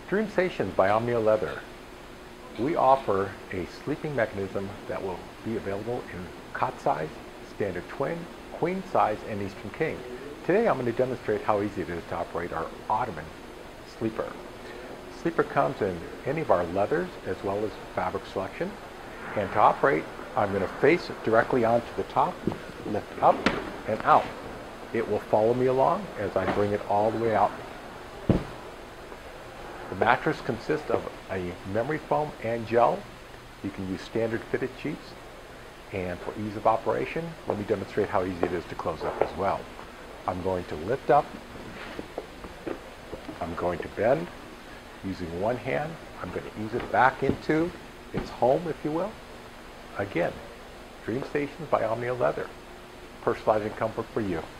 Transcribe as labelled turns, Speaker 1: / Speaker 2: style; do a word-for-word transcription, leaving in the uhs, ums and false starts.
Speaker 1: Dreamsations by Omnia Leather. We offer a sleeping mechanism that will be available in cot size, standard twin, queen size, and Eastern King. Today I'm going to demonstrate how easy it is to operate our Ottoman sleeper. Sleeper comes in any of our leathers as well as fabric selection. And to operate, I'm going to face it directly onto the top, lift up and out. It will follow me along as I bring it all the way out. The mattress consists of a memory foam and gel. You can use standard fitted sheets. And for ease of operation, let me demonstrate how easy it is to close up as well. I'm going to lift up. I'm going to bend. Using one hand, I'm going to ease it back into its home, if you will. Again, Dreamsations by Omnia Leather. Personalizing comfort for you.